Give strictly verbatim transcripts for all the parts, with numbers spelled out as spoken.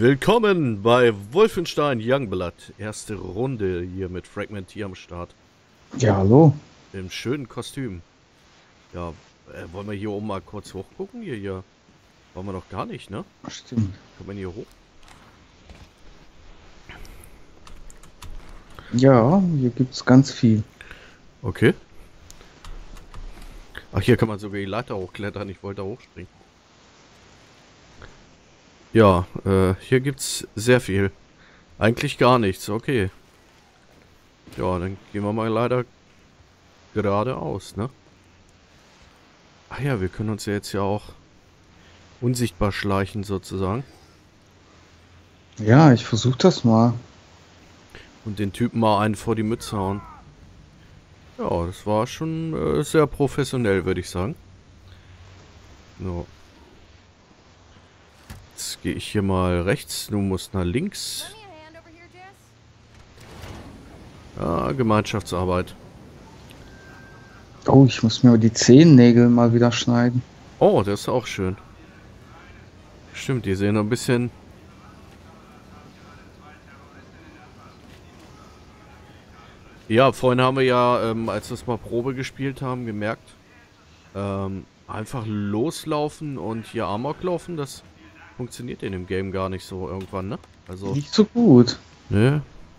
Willkommen bei Wolfenstein Youngblood. Erste Runde hier mit Fragmentier am Start. Ja, hallo. Im schönen Kostüm. Ja, äh, wollen wir hier oben mal kurz hochgucken? Hier, hier. Wollen wir noch gar nicht, ne? Stimmt. Kommt man hier hoch? Ja, hier gibt's ganz viel. Okay. Ach, hier kann man sogar die Leiter hochklettern. Ich wollte da hochspringen. Ja, äh, hier gibt's sehr viel. Eigentlich gar nichts, okay. Ja, dann gehen wir mal leider geradeaus, ne? Ach ja, wir können uns ja jetzt ja auch unsichtbar schleichen, sozusagen. Ja, ich versuche das mal. Und den Typen mal einen vor die Mütze hauen. Ja, das war schon äh, sehr professionell, würde ich sagen. So. Jetzt gehe ich hier mal rechts, du musst nach links. Ja, Gemeinschaftsarbeit. Oh, ich muss mir die Zehennägel mal wieder schneiden. Oh, das ist auch schön. Stimmt, die sehen ein bisschen... Ja, vorhin haben wir ja, ähm, als wir es mal Probe gespielt haben, gemerkt, ähm, einfach loslaufen und hier Amok laufen, das funktioniert in dem Game gar nicht so irgendwann, ne? Also, Nicht so gut. ne?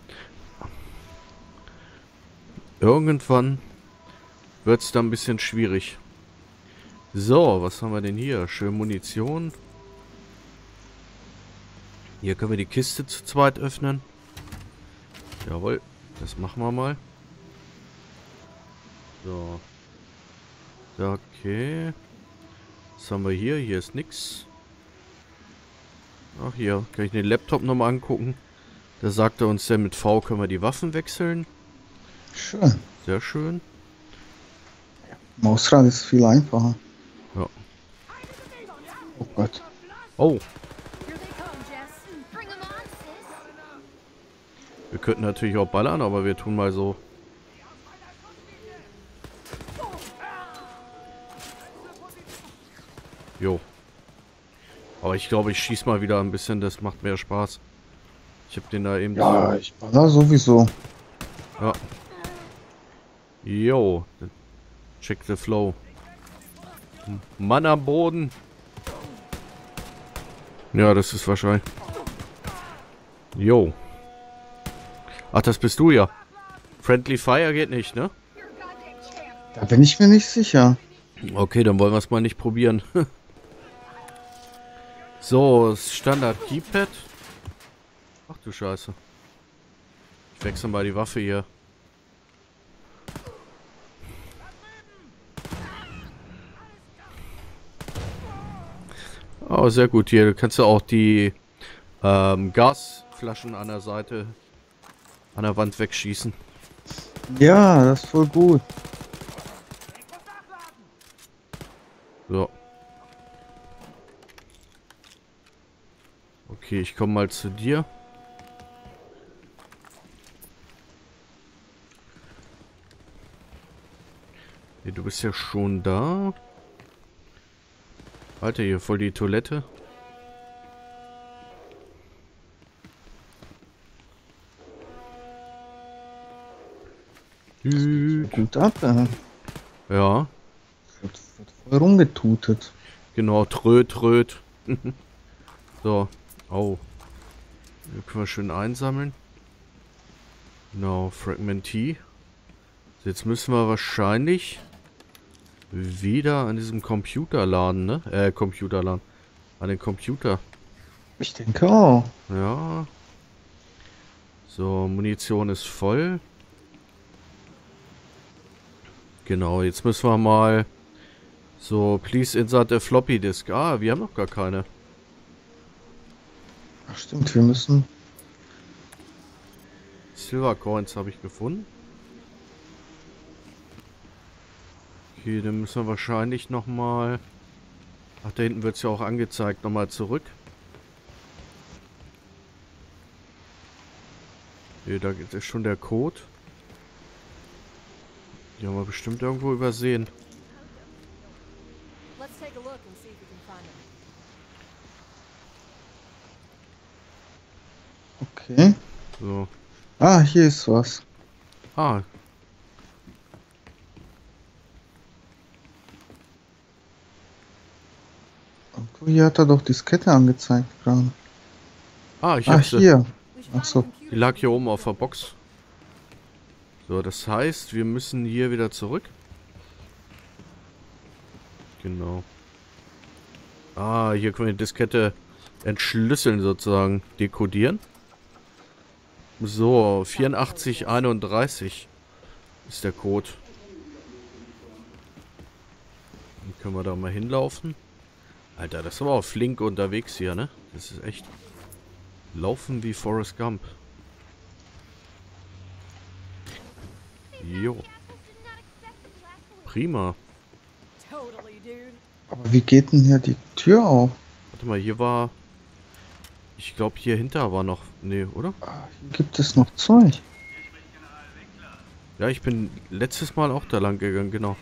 Irgendwann wird es dann ein bisschen schwierig. So, was haben wir denn hier? Schön Munition. Hier können wir die Kiste zu zweit öffnen. Jawohl, das machen wir mal. So. Okay. Was haben wir hier? Hier ist nix. Ach, hier kann ich den Laptop nochmal angucken. Da sagt er uns, denn mit V können wir die Waffen wechseln. Schön. Sehr schön. Mausrad ist viel einfacher. Ja. Oh Gott. Oh. Wir könnten natürlich auch ballern, aber wir tun mal so. Jo. Aber ich glaube, ich schieß mal wieder ein bisschen, das macht mehr Spaß. Ich habe den da eben... Ja, ich baller sowieso. Ja. Jo. Check the flow. Mann am Boden. Ja, das ist wahrscheinlich... Jo. Ach, das bist du ja. Friendly Fire geht nicht, ne? Da bin ich mir nicht sicher. Okay, dann wollen wir es mal nicht probieren. So, Standard Keypad. Ach du Scheiße. Ich wechsle mal die Waffe hier. Oh, sehr gut. Hier kannst du auch die ähm, Gasflaschen an der Seite an der Wand wegschießen. Ja, das ist voll gut. So. Okay, ich komme mal zu dir. Nee, du bist ja schon da. Alter, hier voll die Toilette. Gut ab. Äh, Ja, wird, wird voll rumgetutet. genau, tröd, tröd. So, oh. Hier können wir schön einsammeln. Genau, Fragmentie. So, jetzt müssen wir wahrscheinlich wieder an diesem Computerladen, ne? Äh, Computerladen. An den Computer. Ich denke auch. Ja. So, Munition ist voll. Genau, jetzt müssen wir mal... So, please insert a floppy disk. Ah, wir haben noch gar keine. Ach stimmt, wir müssen... Silver Coins habe ich gefunden. Okay, dann müssen wir wahrscheinlich nochmal... Ach, da hinten wird es ja auch angezeigt. Nochmal zurück. Hier, da ist schon der Code. Die haben wir bestimmt irgendwo übersehen. Okay. So. Ah, hier ist was. Ah, Irgendwo hier hat er doch Diskette angezeigt gerade. ah, ich Ah, hab sie. hier. Ach so. Die lag hier oben auf der Box. So, das heißt, wir müssen hier wieder zurück. Genau. Ah, hier können wir die Diskette entschlüsseln sozusagen. Dekodieren. So, vierundachtzig einunddreißig ist der Code. Dann können wir da mal hinlaufen. Alter, das ist aber auch flink unterwegs hier, ne? Das ist echt... Laufen wie Forrest Gump. Jo. Prima. Aber wie geht denn hier die Tür auf? Warte mal, hier war... Ich glaube, hier hinter war noch... Nee, oder? Ah, hier gibt es noch Zeug. Ja, ich bin letztes Mal auch da lang gegangen, genau.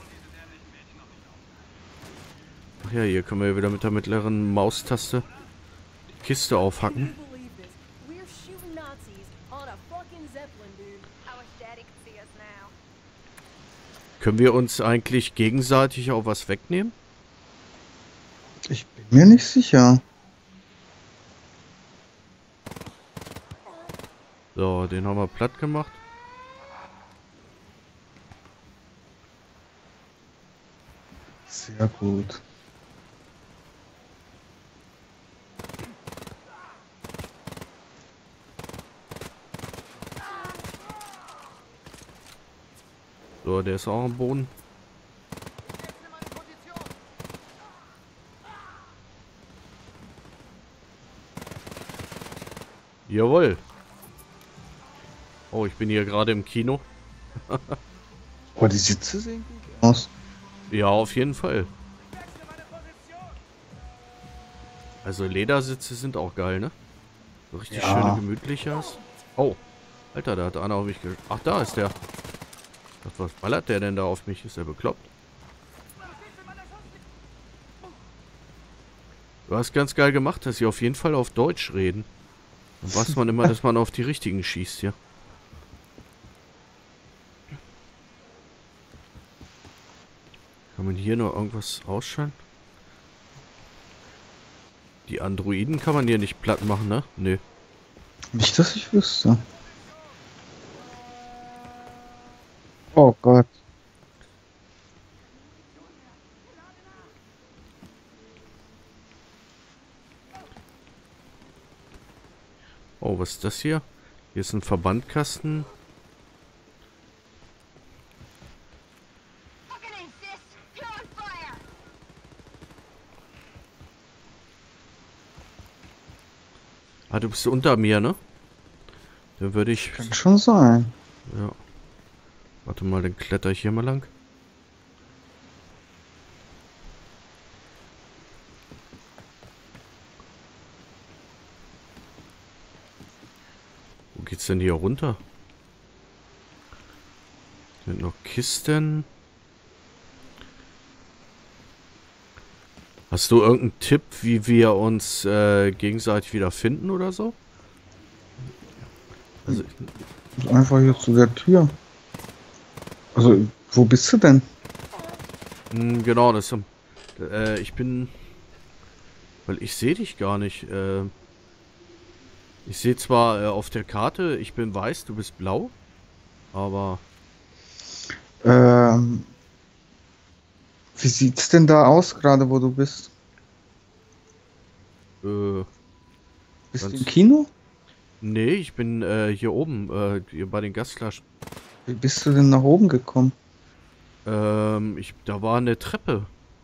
Ach ja, hier können wir wieder mit der mittleren Maustaste die Kiste aufhacken. Können wir uns eigentlich gegenseitig auch was wegnehmen? Ich bin mir nicht sicher. So, den haben wir platt gemacht. Sehr gut. So, der ist auch am Boden. Jawohl. Oh, ich bin hier gerade im Kino. Oh, die Sitze sehen gut aus. Ja, auf jeden Fall. Also Ledersitze sind auch geil, ne? So richtig Ja. schöne gemütlich hast. Oh, Alter, da hat einer auf mich ge... Ach, da ist der. Was ballert der denn da auf mich? Ist er bekloppt? Du hast ganz geil gemacht, dass sie auf jeden Fall auf Deutsch reden. Dann weiß man immer, dass man auf die richtigen schießt hier. Kann man hier noch irgendwas ausschalten? Die Androiden kann man hier nicht platt machen, ne? Nö. Nicht, dass ich wüsste. Oh Gott. Oh, was ist das hier? Hier ist ein Verbandkasten. Ah, du bist unter mir, ne? Dann würde ich... Kann schon sein. Ja. Warte mal, dann kletter ich hier mal lang. Wo geht's denn hier runter? Sind noch Kisten. Hast du irgendeinen Tipp, wie wir uns äh, gegenseitig wieder finden oder so? Also, Einfach hier zu der Tür. Also, wo bist du denn? mh, genau, das ist, äh, ich bin, weil ich sehe dich gar nicht. Äh, ich sehe zwar äh, auf der Karte, ich bin weiß, du bist blau, aber Ähm, wie sieht's denn da aus, gerade wo du bist? äh, Bist du Ganz- im Kino? nee, ich bin äh, hier oben, äh, hier bei den Gasflaschen. Wie bist du denn nach oben gekommen? Ähm, ich, da war eine Treppe.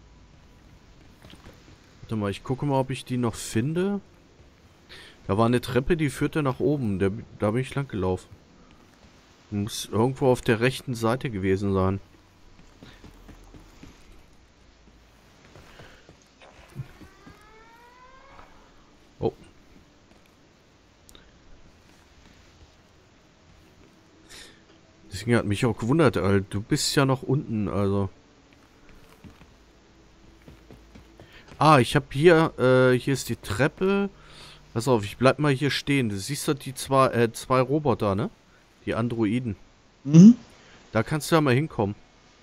Warte mal, ich gucke mal, ob ich die noch finde. Da war eine Treppe, die führte nach oben. Der, da bin ich lang gelaufen. Muss irgendwo auf der rechten Seite gewesen sein. Oh. Deswegen hat mich auch gewundert, Alter. Du bist ja noch unten, also. Ah, ich habe hier, äh, hier ist die Treppe. Pass auf, ich bleib mal hier stehen. Du siehst doch die zwei, äh, zwei Roboter, ne? Die Androiden. Mhm. Da kannst du ja mal hinkommen.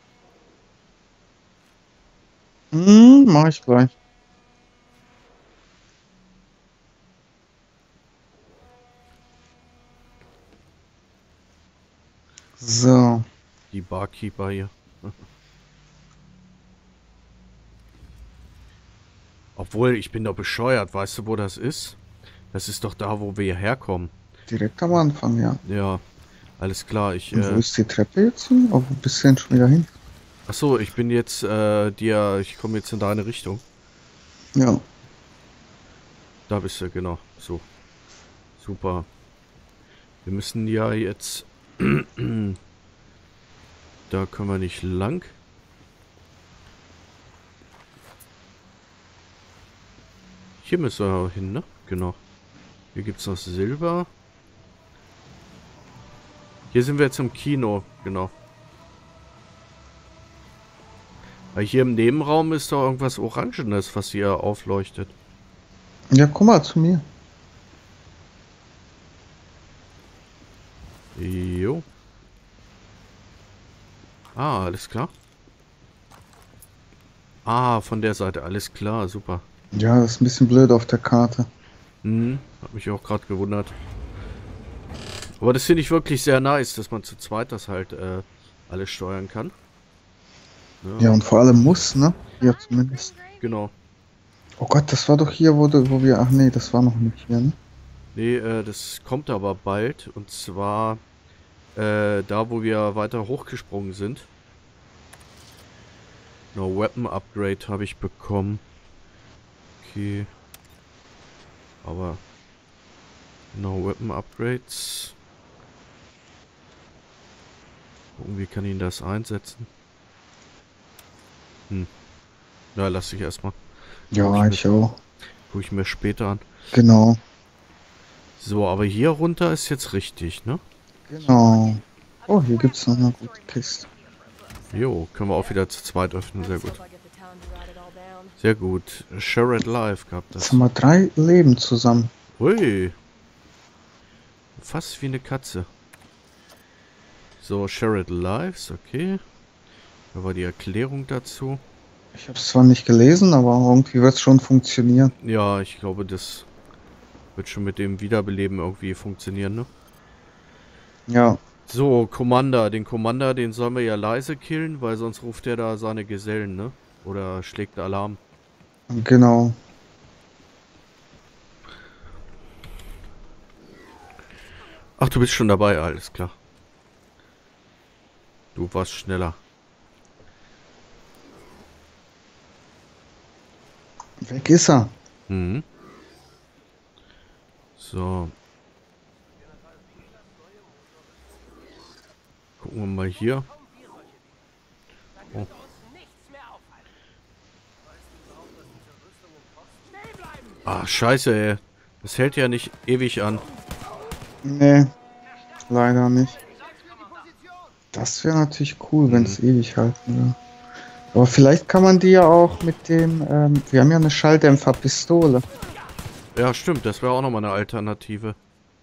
Mhm, mach ich gleich. So. Die Barkeeper hier. Obwohl, ich bin doch bescheuert. Weißt du, wo das ist? Das ist doch da, wo wir herkommen. Direkt am Anfang, ja. Ja, alles klar. Ich, Und wo äh... ist die Treppe jetzt hin? Oh, wo bist du denn schon wieder hin? Achso, ich bin jetzt, äh, dir... Ich komme jetzt in deine Richtung. Ja. Da bist du, genau. So. Super. Wir müssen ja jetzt... Da können wir nicht lang. Hier müssen wir hin, ne? Genau. Hier gibt es noch Silber. Hier sind wir jetzt im Kino, genau. Weil hier im Nebenraum ist doch irgendwas Orangenes, was hier aufleuchtet. Ja, komm mal zu mir. Jo. Ah, alles klar. Ah, von der Seite, alles klar, super. Ja, das ist ein bisschen blöd auf der Karte. Hm, hat mich auch gerade gewundert. Aber das finde ich wirklich sehr nice, dass man zu zweit das halt äh, alles steuern kann. Ja, Ja, und vor allem muss, ne? Ja, zumindest. genau. Oh Gott, das war doch hier, wo, du, wo wir... Ach nee, das war noch nicht hier, ne? Nee, äh, das kommt aber bald. Und zwar äh, da, wo wir weiter hochgesprungen sind. No Weapon Upgrade habe ich bekommen. Okay. Aber No Weapon Upgrades. Gucken, wie kann ich das einsetzen? Hm. Ja, lass ich erstmal. Ja, ich auch. Guck ich mir später an. Genau. So, aber hier runter ist jetzt richtig, ne? Genau. Oh, hier gibt's noch eine gute Kiste. Jo, können wir auch wieder zu zweit öffnen. Sehr gut. Sehr gut. Share it live gab Jetzt das. haben wir drei Leben zusammen. Ui. Fast wie eine Katze. So, share it live, okay. Da war die Erklärung dazu. Ich habe es zwar nicht gelesen, aber irgendwie wird es schon funktionieren. Ja, ich glaube, das wird schon mit dem Wiederbeleben irgendwie funktionieren, ne? Ja, So, Commander. Den Commander, den sollen wir ja leise killen, weil sonst ruft er da seine Gesellen, ne? Oder schlägt Alarm. genau. Ach, du bist schon dabei, alles klar. Du warst schneller. Weg ist er. Mhm. So. Gucken wir mal hier. Oh. Ah, scheiße, ey. Das hält ja nicht ewig an. Nee, leider nicht. Das wäre natürlich cool, wenn es ewig halten würde. Aber vielleicht kann man die ja auch mit dem, ähm, wir haben ja eine Schalldämpferpistole. Ja, stimmt. Das wäre auch nochmal eine Alternative.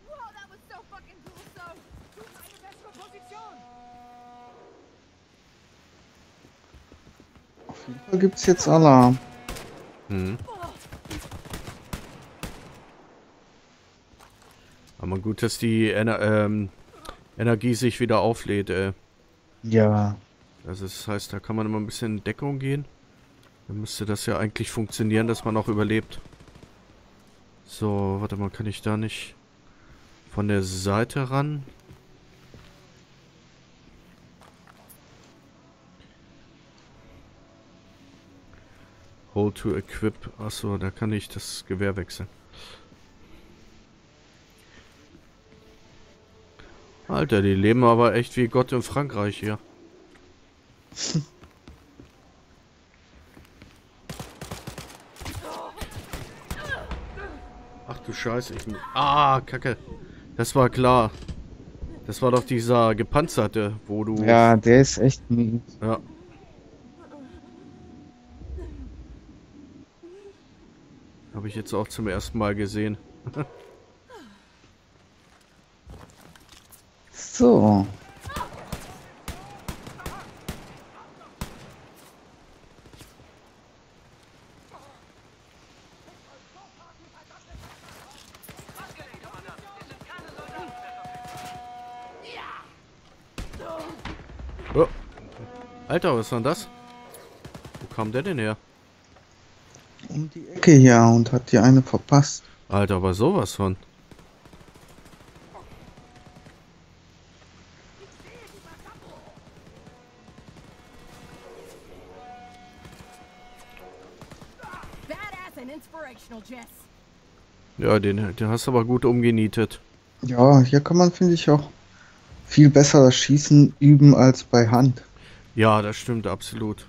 Auf jeden Fall gibt es jetzt Alarm. Hm. Aber gut, dass die Ener ähm, Energie sich wieder auflädt, ey. Ja. Also das heißt, da kann man immer ein bisschen in Deckung gehen. Dann müsste das ja eigentlich funktionieren, dass man auch überlebt. So, warte mal, kann ich da nicht von der Seite ran? Hold to equip. Achso, da kann ich das Gewehr wechseln. Alter, die leben aber echt wie Gott in Frankreich hier. Ach du Scheiße. Ich... Ah, Kacke. Das war klar. Das war doch dieser gepanzerte, wo du... Ja, der ist echt mies. Ja. Habe ich jetzt auch zum ersten Mal gesehen. So. Oh. Alter, was war denn das? Wo kam der denn her? Um die Ecke hier und hat die eine verpasst. Alter, aber sowas von. Ja, den, den hast du aber gut umgenietet. Ja, hier kann man, finde ich, auch viel besser das Schießen üben als bei Hand. Ja, das stimmt absolut.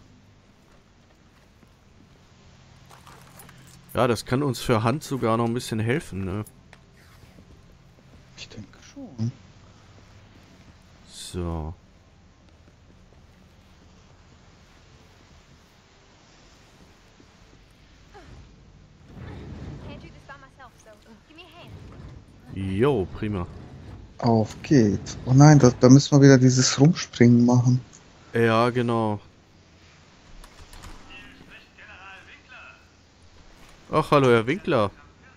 Ja, das kann uns für Hand sogar noch ein bisschen helfen, ne? Ich denke schon. So. Jo, prima. Auf geht's. Oh nein, da, da müssen wir wieder dieses Rumspringen machen. Ja, genau. Ach, hallo, Herr Winkler.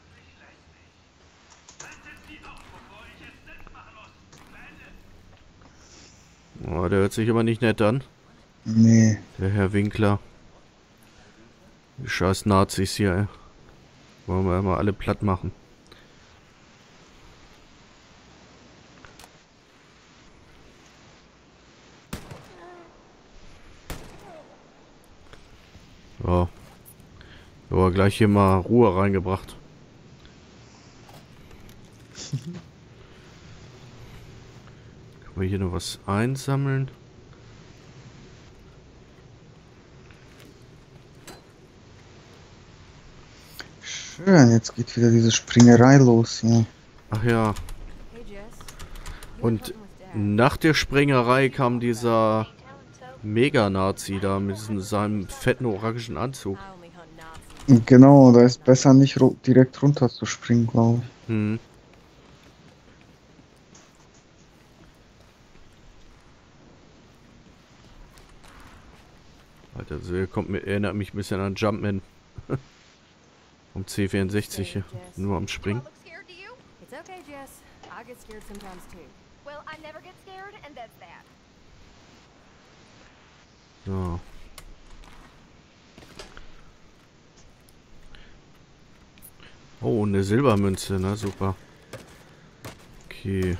Oh, der hört sich aber nicht nett an. Nee. Der Herr Winkler. Die scheiß Nazis hier, ey. Wollen wir mal alle platt machen. Ja. Aber gleich hier mal Ruhe reingebracht. Können wir hier noch was einsammeln? Schön, jetzt geht wieder diese Springerei los hier. Ach ja. Und nach der Sprengerei kam dieser Mega-Nazi da mit diesem, seinem fetten orangen Anzug. Genau, da ist besser nicht ru direkt runter zu springen, glaube ich. Hm. Alter, so er kommt mir, erinnert mich ein bisschen an Jumpman. Um C vierundsechzig hier. Nur am Springen. So. Oh, eine Silbermünze, na super. Okay.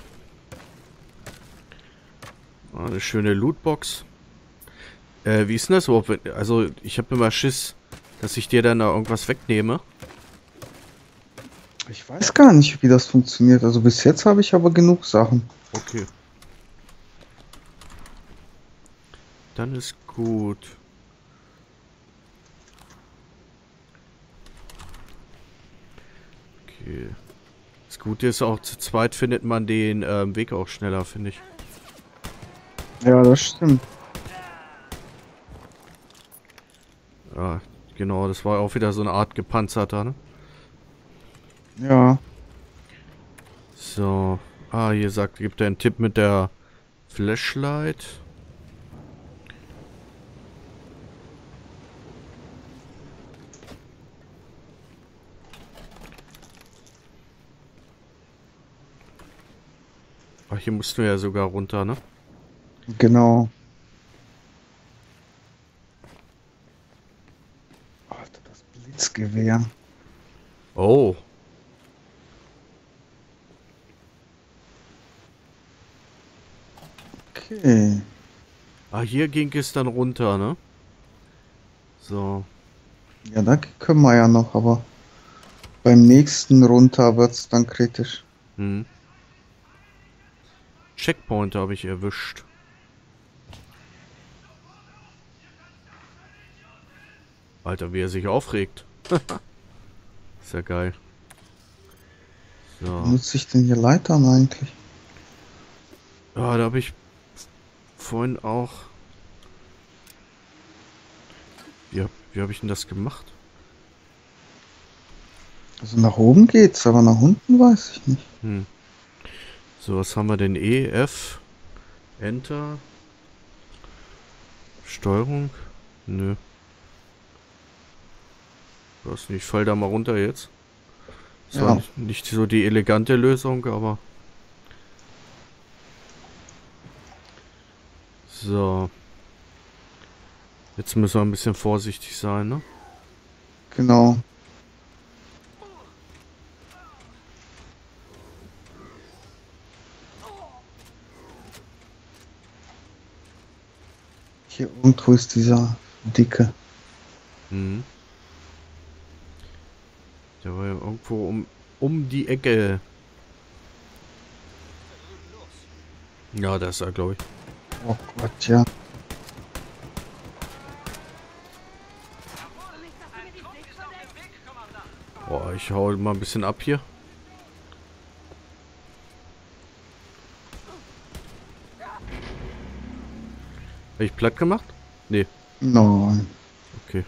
Ah, eine schöne Lootbox. Äh, wie ist denn das überhaupt? Wenn, also, ich habe immer Schiss, dass ich dir dann da irgendwas wegnehme. Ich weiß gar nicht, wie das funktioniert. Also bis jetzt habe ich aber genug Sachen. Okay. Dann ist gut. Okay. Das Gute ist auch, zu zweit findet man den ähm, Weg auch schneller, finde ich. Ja, das stimmt. Ja, genau, das war auch wieder so eine Art gepanzerter, ne? Ja. So. Ah, hier sagt, gibt er einen Tipp mit der Flashlight. Ach, hier mussten wir ja sogar runter, ne? Genau. Alter, das Blitzgewehr. Oh. Okay. Ah, hier ging es dann runter, ne? So. Ja, da können wir ja noch, aber beim nächsten runter wird es dann kritisch. Hm. Checkpoint habe ich erwischt. Alter, wie er sich aufregt. Ist ja geil. So. Wie nutze ich denn hier Leitern eigentlich? Ja, da habe ich vorhin auch... Wie, hab- wie habe ich denn das gemacht? Also nach oben geht's, aber nach unten weiß ich nicht. Hm. So, was haben wir denn? E, F, Enter, Steuerung? Nö. Was nicht, ich fall da mal runter jetzt. Das war Ja, nicht, nicht so die elegante Lösung, aber... So. Jetzt müssen wir ein bisschen vorsichtig sein, ne? genau. Hier irgendwo ist dieser dicke. Mhm. Der war ja irgendwo um, um die Ecke. Ja, da ist er, glaube ich. Oh Gott, ja. Boah, ich hau mal ein bisschen ab hier. Habe ich platt gemacht? Nee, Nein. okay.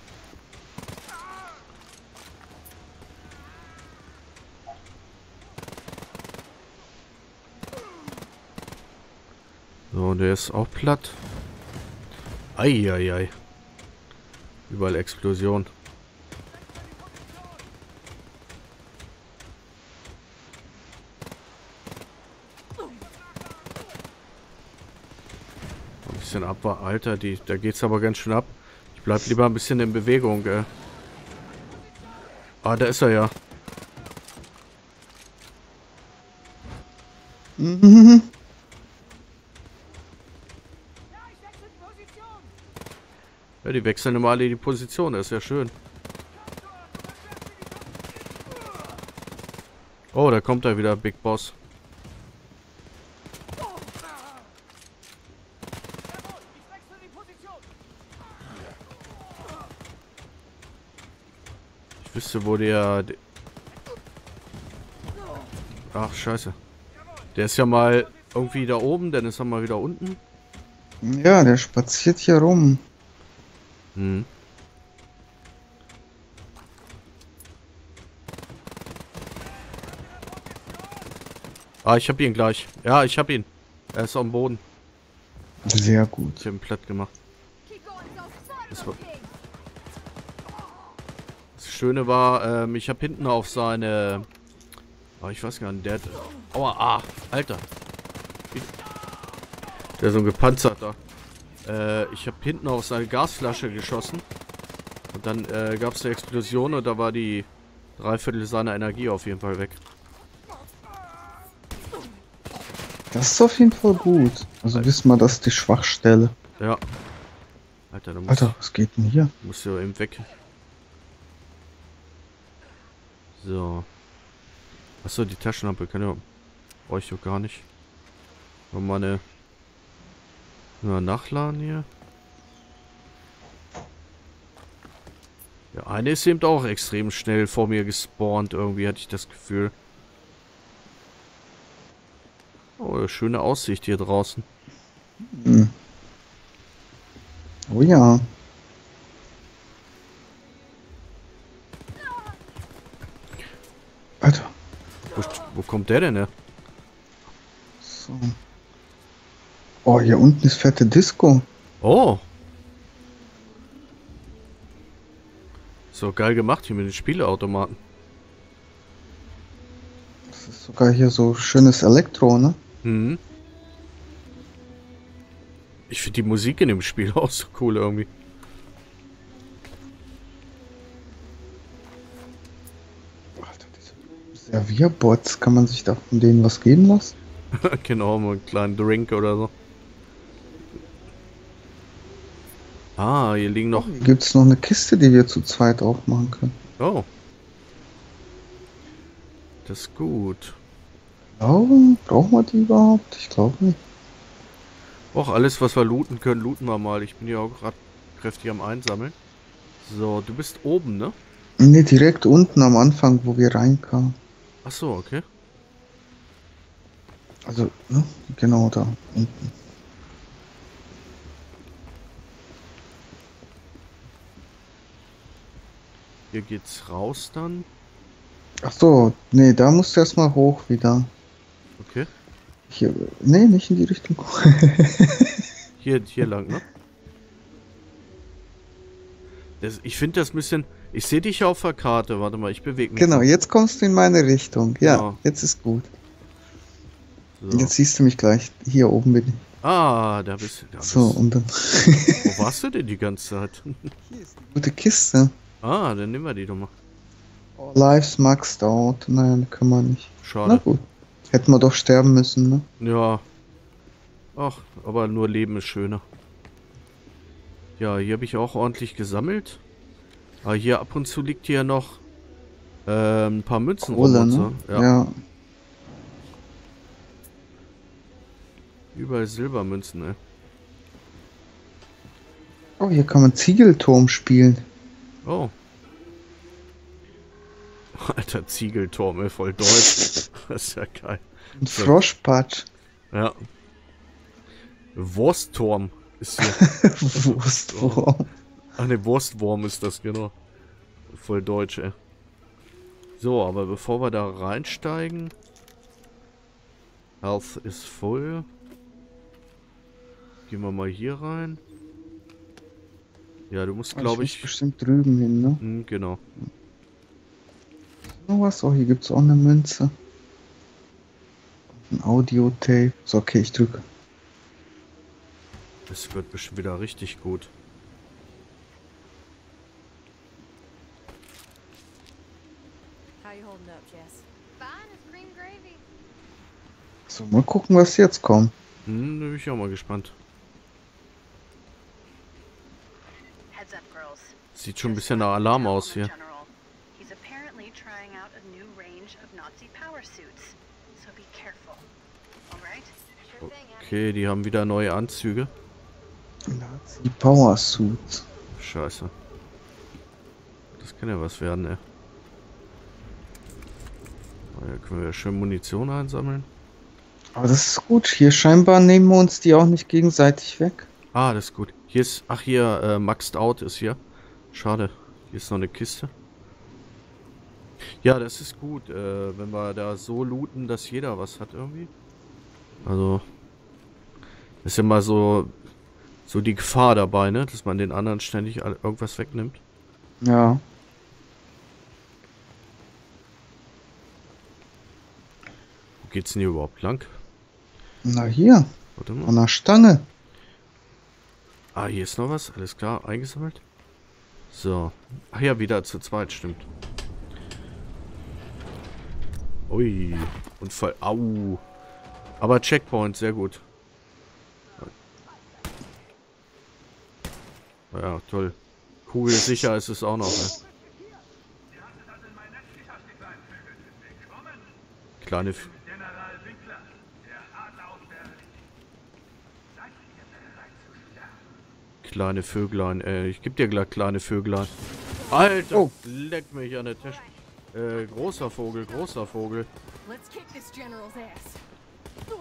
So, der ist auch platt. Eieiei. Überall Explosion. Ein bisschen ab, Alter, die, da geht's aber ganz schön ab. Ich bleib lieber ein bisschen in Bewegung, gell. Ah, da ist er ja. Mhm. Ja, die wechseln immer alle die Position, das ist ja schön. Oh, da kommt er wieder, Big Boss. Ich wüsste, wo der... de- Ach, scheiße. Der ist ja mal irgendwie da oben, dann ist er mal wieder unten. Ja, der spaziert hier rum. Hm. Ah, ich hab ihn gleich. Ja, ich hab ihn. Er ist am Boden. Sehr gut. Ich hab ihn platt gemacht. Das, war, das Schöne war, ähm, ich hab hinten auf seine... Oh, ich weiß gar nicht, der hat... Aua, ah, Alter. Der ist so ein gepanzerter. Äh, ich hab hinten auf seine Gasflasche geschossen. Und dann äh, gab es eine Explosion und da war die Dreiviertel seiner Energie auf jeden Fall weg. Das ist auf jeden Fall gut. Also wissen wir, das ist die Schwachstelle. Ja. Alter, da muss, Alter, was geht denn hier? muss ja eben weg. So. Achso, die Taschenlampe kann ja... Brauche ich doch gar nicht. Nochmal eine... Nur nachladen hier. Ja, eine ist eben auch extrem schnell vor mir gespawnt. Irgendwie hatte ich das Gefühl. Oh, schöne Aussicht hier draußen. Hm. Oh ja. Alter. Wo, wo kommt der denn her? So. Oh, hier unten ist fette Disco. Oh. So geil gemacht hier mit den Spieleautomaten. Das ist sogar hier so schönes Elektro, ne? Mhm. Ich finde die Musik in dem Spiel auch so cool irgendwie. Alter, diese Servierbots, kann man sich da von denen was geben lassen? Genau, mal einen kleinen Drink oder so. Ah, hier liegen noch... Hier gibt's noch eine Kiste, die wir zu zweit aufmachen können. Oh. Das ist gut. Oh, brauchen wir die überhaupt? Ich glaube nicht. Och, alles was wir looten können, looten wir mal. Ich bin ja auch gerade kräftig am Einsammeln. So, du bist oben, ne? Ne, direkt unten am Anfang, wo wir reinkamen. Ach so, okay. Also, ne? Genau da unten. Hier geht's raus dann. Ach so, nee, da musst du erstmal hoch wieder. Okay. Hier, nee, nicht in die Richtung. Hier, hier lang, ne? Das, ich finde das ein bisschen... Ich sehe dich auf der Karte. Warte mal, ich bewege mich Genau, mal. jetzt kommst du in meine Richtung. Ja, Genau. jetzt ist gut. So. Jetzt siehst du mich gleich. Hier oben bin ich. Ah, da bist du. Da So, bist. und dann. Wo warst du denn die ganze Zeit? Hier ist eine gute Kiste. Ah, dann nehmen wir die doch mal. All Lives maxed out. Naja, können wir nicht. Na Schade. gut. Hätten wir doch sterben müssen, ne? Ja. Ach, aber nur Leben ist schöner. Ja, hier habe ich auch ordentlich gesammelt. Aber hier ab und zu liegt hier noch äh, ein paar Münzen rum Kohle, und ne? so. Ja. Ja. Überall Silbermünzen, ey. Oh, hier kann man Ziegelturm spielen. Oh. Alter Ziegelturm, ey, voll deutsch. Das ist ja geil. Ein Froschpatsch. Ja. Wurstturm ist hier. Wurstwurm. Ach ne, Wurstwurm ist das, genau. Voll deutsch, ey. So, aber bevor wir da reinsteigen... Health ist voll. Gehen wir mal hier rein. Ja, du musst, glaube ich... bestimmt drüben hin, ne? Hm, genau. Noch was? Oh, hier gibt's auch eine Münze. Ein Audiotape. So, okay, ich drücke. Das wird bestimmt wieder richtig gut. How you holding up, Jess? Fine as cream gravy. So, mal gucken, was jetzt kommt. Hm, da bin ich auch mal gespannt. Heads up, girls. Sieht schon ein bisschen nach Alarm aus hier. General. He's apparently trying out a new range of Nazi power suits. So be careful. All right? Sure thing. Okay, die haben wieder neue Anzüge. Nazi Power Suits. Scheiße. Das kann ja was werden, ey. Da können wir ja schön Munition einsammeln. Aber das ist gut. Hier scheinbar nehmen wir uns die auch nicht gegenseitig weg. Ah, das ist gut. Hier ist... Ach, hier, äh, Maxed Out ist hier. Schade. Hier ist noch eine Kiste. Ja, das ist gut, äh, wenn wir da so looten, dass jeder was hat irgendwie. Also... Ist ja mal so... So die Gefahr dabei, ne? Dass man den anderen ständig irgendwas wegnimmt. Ja. Wo geht's denn hier überhaupt lang? Na hier, Warte mal. an der Stange. Ah, hier ist noch was. Alles klar, eingesammelt. So. Ach ja, wieder zu zweit, stimmt. Ui. Unfall. Au. Aber Checkpoint, sehr gut. Ja, toll. Kugelsicher ist es auch noch, ne? Kleine... F Kleine Vöglein, ey. Ich geb dir gleich kleine Vöglein. Alter, Oh. leck mich an der Tasche. Äh, großer Vogel, großer Vogel. Let's kick this general's ass.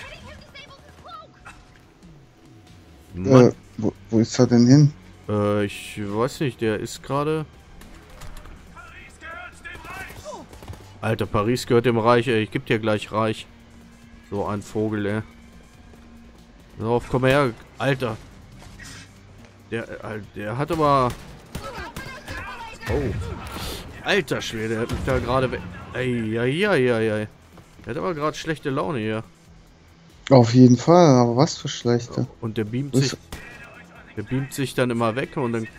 Mann, Äh, wo, wo ist er denn hin? äh, ich weiß nicht, der ist gerade... Alter, Paris gehört dem Reich, ey. Ich geb dir gleich Reich. So ein Vogel, ey. So, auf, komm her. Alter. Der, äh, der hat aber... Oh. Alter Schwede, der hat mich da gerade weg... Eieieiei. Der hat aber gerade schlechte Laune hier. Auf jeden Fall, aber was für schlechte. Und der beamt Wo sich... ist- Der beamt sich dann immer weg und dann...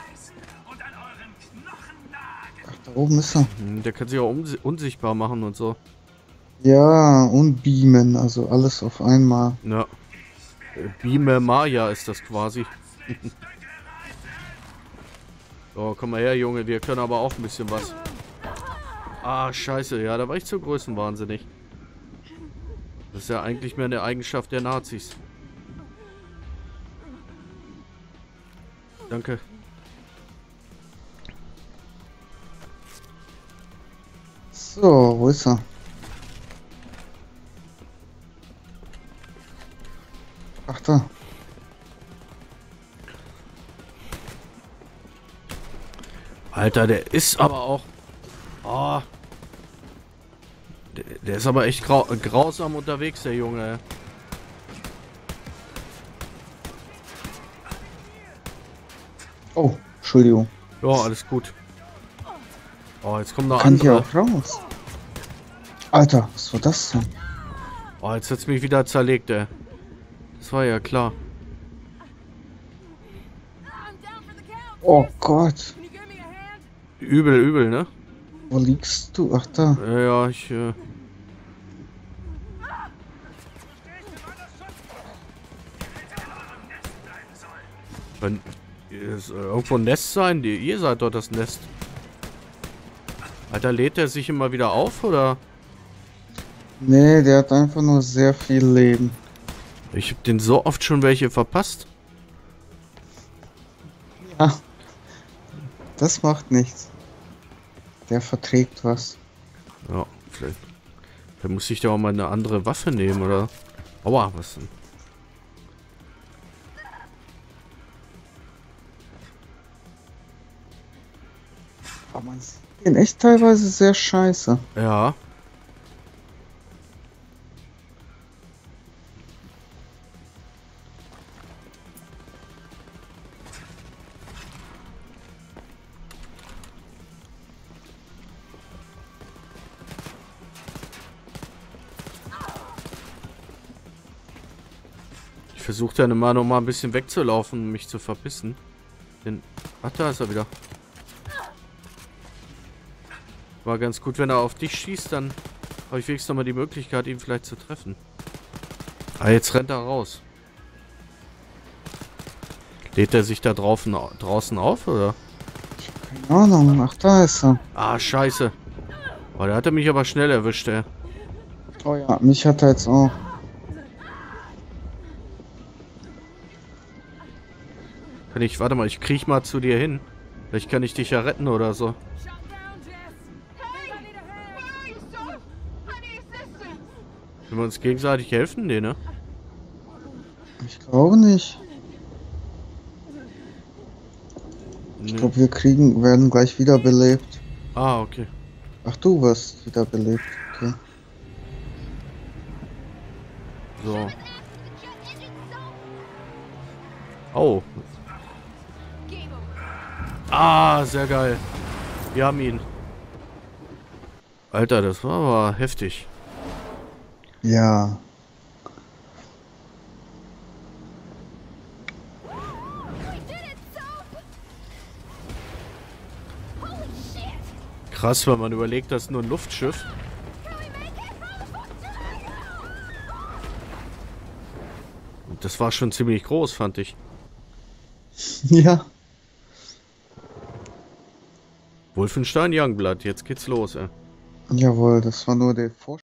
Ach, da oben ist er. Hm, Der kann sich auch unsi- unsichtbar machen und so. Ja, und beamen, also alles auf einmal. Ja. Äh, Beame Maya ist das quasi. So, komm mal her, Junge. Wir können aber auch ein bisschen was. Ah, scheiße. Ja, da war ich zu größenwahnsinnig. Das ist ja eigentlich mehr eine Eigenschaft der Nazis. Danke. So, wo ist er? Ach da. Alter, der ist aber auch... Oh, Der, der ist aber echt grau grausam unterwegs, der Junge. Oh, Entschuldigung. Ja, alles gut. Oh, jetzt kommen noch Kann hier andere. auch raus. Alter, was war das denn? Oh, jetzt hat's mich wieder zerlegt, ey. Das war ja klar. I'm down for the count. Oh Gott. Can you give me a hand? Übel, übel, ne? Wo liegst du? Ach da. Ja, ja, ich, äh... Wenn... Ist, äh, irgendwo ein Nest sein? Die, ihr seid doch das Nest. Alter, lädt er sich immer wieder auf, oder? Nee, der hat einfach nur sehr viel Leben. Ich hab den so oft schon welche verpasst. Ja. Das macht nichts. Der verträgt was. Ja, vielleicht... Da muss ich da auch mal eine andere Waffe nehmen, oder? Aua, was denn? Aber man sieht den echt teilweise sehr scheiße. Ja. Ich versuche dann immer noch mal ein bisschen wegzulaufen, um mich zu verbissen. Denn... Ach, da ist er wieder. War ganz gut, wenn er auf dich schießt, dann habe ich wenigstens noch mal die Möglichkeit, ihn vielleicht zu treffen. Ah, jetzt rennt er raus. Lädt er sich da draußen, draußen auf, oder? Keine Ahnung. Ach, da ist er. Ah, scheiße. Oh, der hatte mich aber schnell erwischt, ey. Oh ja, mich hat er jetzt auch. Kann ich, warte mal, ich kriech mal zu dir hin. Vielleicht kann ich dich ja retten oder so. Shot down, Jess. Think I need a hand. Where are you, son? I need assistance. Können wir uns gegenseitig helfen? Nee, ne? Ich glaube nicht. Ich Nee. glaube, wir kriegen, werden gleich wiederbelebt. Ah, okay. Ach, du wirst wiederbelebt. Okay. So. Oh. Ah, sehr geil. Wir haben ihn. Alter, das war aber heftig. Ja. We did it, Soap! Holy shit! Krass, wenn man überlegt, das ist nur ein Luftschiff. Can we make it? How the fuck did I... Und das war schon ziemlich groß, fand ich. Ja. Wolfenstein Youngblood, jetzt geht's los, ey. Jawohl, das war nur der Vorschlag.